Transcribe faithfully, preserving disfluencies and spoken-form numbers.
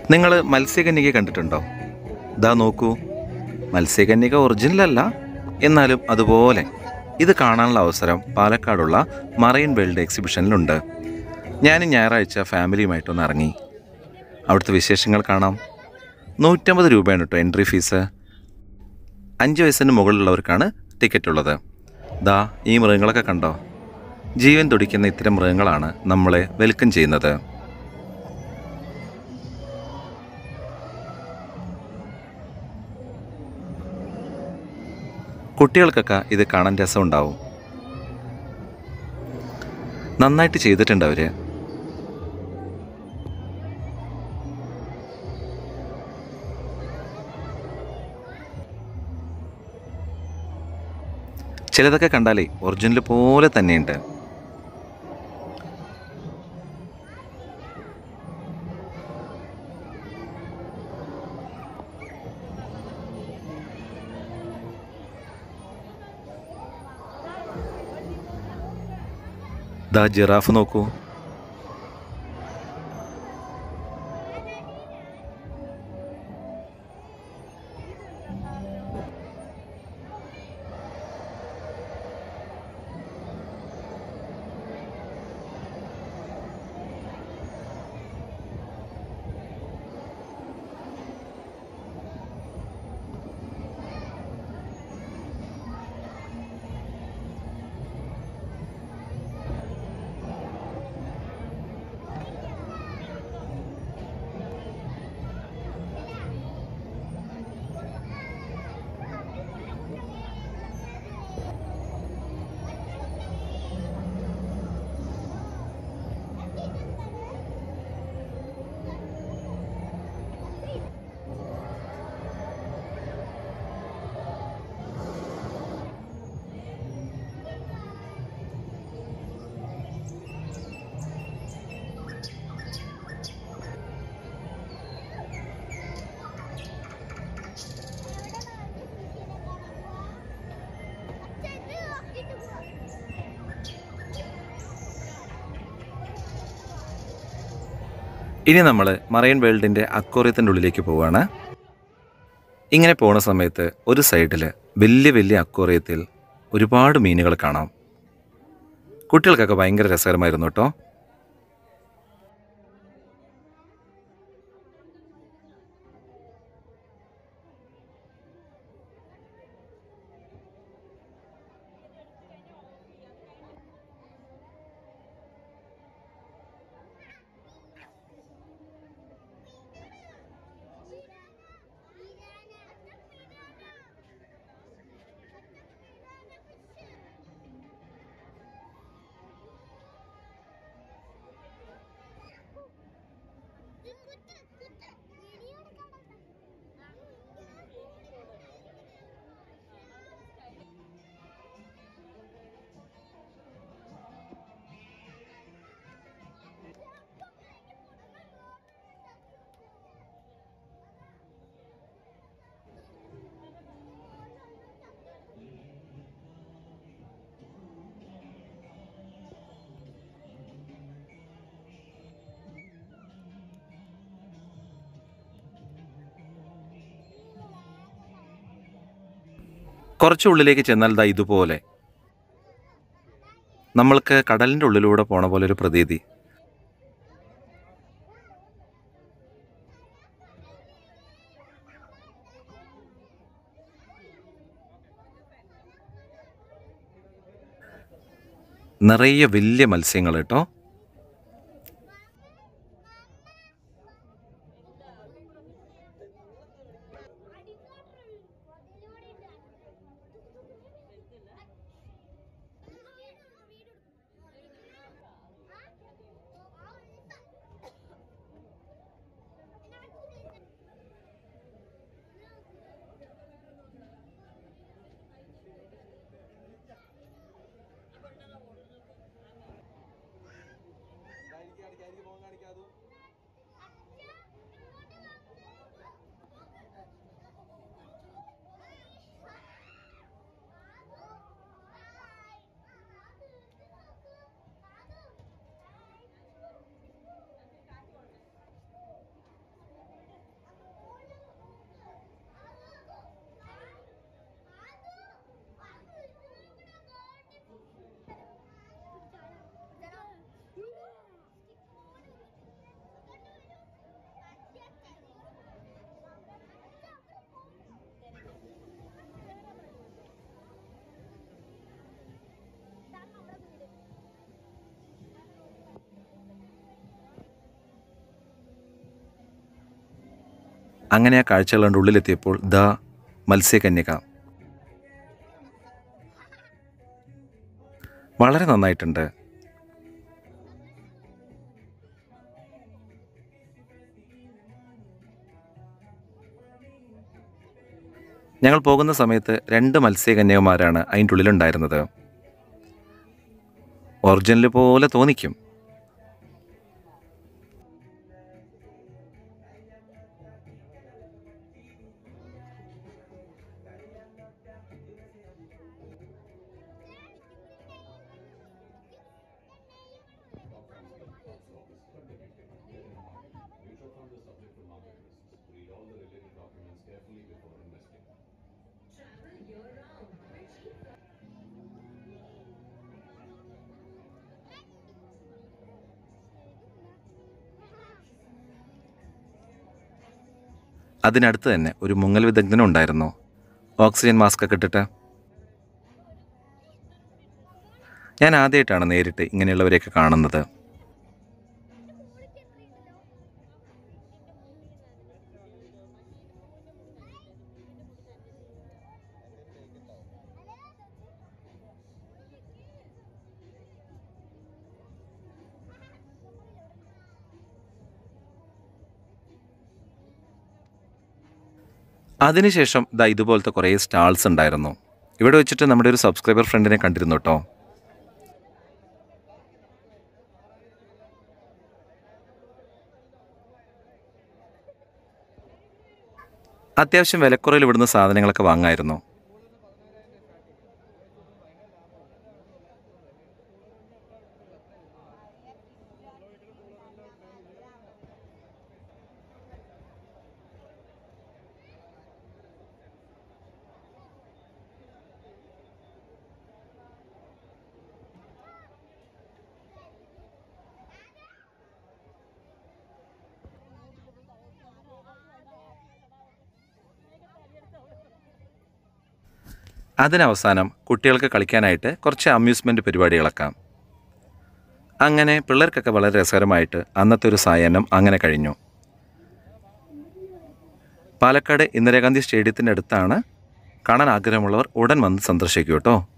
നിങ്ങൾ മത്സ്യകന്യക കണ്ടിട്ടുണ്ടോ? ഇതാ നോക്കൂ, മത്സ്യകന്യക ഒറിജിനൽ അല്ല, എന്നാലും അതുപോലെ ഇത് കാണാനുള്ള അവസരം പാലക്കാടുള്ള മറൈൻ വേൾഡ് എക്സിബിഷനിലുണ്ട്. ഞാൻ ഞായറാഴ്ച ഫാമിലിയുമായിട്ടൊന്ന് ഇറങ്ങി. അവിടുത്തെ വിശേഷങ്ങൾ കാണാം. നൂറ്റമ്പത് രൂപയാണ് കേട്ടോ എൻട്രി ഫീസ്. അഞ്ച് വയസ്സിന് മുകളിലുള്ളവർക്കാണ് ടിക്കറ്റ് ഉള്ളത്. ദാ ഈ മൃഗങ്ങളൊക്കെ കണ്ടോ? ജീവൻ തുടിക്കുന്ന ഇത്തരം മൃഗങ്ങളാണ് നമ്മളെ വെൽക്കം ചെയ്യുന്നത്. കുട്ടികൾക്കൊക്കെ ഇത് കാണാൻ രസമുണ്ടാവും. നന്നായിട്ട് ചെയ്തിട്ടുണ്ട് അവർ. ചിലതൊക്കെ കണ്ടാലേ ഒറിജിനൽ പോലെ തന്നെയുണ്ട്. ദാ ജിറാഫ് നോക്കൂ. ഇനി നമ്മൾ മറൈൻ വേൾഡിൻ്റെ അക്വേറിയത്തിൻ്റെ ഉള്ളിലേക്ക് പോവുകയാണ്. ഇങ്ങനെ പോകുന്ന സമയത്ത് ഒരു സൈഡിൽ വലിയ വലിയ അക്വേറിയത്തിൽ ഒരുപാട് മീനുകൾ കാണാം. കുട്ടികൾക്കൊക്കെ ഭയങ്കര രസകരമായിരുന്നു കേട്ടോ. കുറച്ചുള്ളിലേക്ക് ചെന്നാൽ ദാ ഇതുപോലെ നമ്മൾക്ക് കടലിൻ്റെ ഉള്ളിലൂടെ പോണ പോലെ ഒരു പ്രതീതി. നിറയെ വലിയ മത്സ്യങ്ങൾ കേട്ടോ. അങ്ങനെ ആ കാഴ്ചകളുടെ ഉള്ളിലെത്തിയപ്പോൾ ദാ മത്സ്യകന്യക. വളരെ നന്നായിട്ടുണ്ട്. ഞങ്ങൾ പോകുന്ന സമയത്ത് രണ്ട് മത്സ്യകന്യകമാരാണ് അതിൻ്റെ ഉള്ളിലുണ്ടായിരുന്നത്. ഒറിജിനൽ പോലെ തോന്നിക്കും. അതിനടുത്ത് തന്നെ ഒരു മുങ്ങൽ വിദഗ്ധനും ഉണ്ടായിരുന്നു, ഓക്സിജൻ മാസ്ക് ഒക്കെ ഇട്ടിട്ട്. ഞാൻ ആദ്യമായിട്ടാണ് നേരിട്ട് ഇങ്ങനെയുള്ളവരെയൊക്കെ കാണുന്നത്. അതിനുശേഷം ദാ ഇതുപോലത്തെ കുറേ സ്റ്റാൾസ് ഉണ്ടായിരുന്നു. ഇവിടെ വെച്ചിട്ട് നമ്മുടെ ഒരു സബ്സ്ക്രൈബർ ഫ്രണ്ടിനെ കണ്ടിരുന്നു കേട്ടോ. അത്യാവശ്യം വിലക്കുറവിൽ ഇവിടുന്ന് സാധനങ്ങളൊക്കെ വാങ്ങായിരുന്നു. അതിനവസാനം കുട്ടികൾക്ക് കളിക്കാനായിട്ട് കുറച്ച് അമ്യൂസ്മെൻറ്റ് പരിപാടികളൊക്കെ. അങ്ങനെ പിള്ളേർക്കൊക്കെ വളരെ രസകരമായിട്ട് അന്നത്തെ ഒരു സായാഹ്നം അങ്ങനെ കഴിഞ്ഞു. പാലക്കാട് ഇന്ദിരാഗാന്ധി സ്റ്റേഡിയത്തിൻ്റെ അടുത്താണ്. കാണാൻ ആഗ്രഹമുള്ളവർ ഉടൻ വന്ന് സന്ദർശിക്കൂ കേട്ടോ.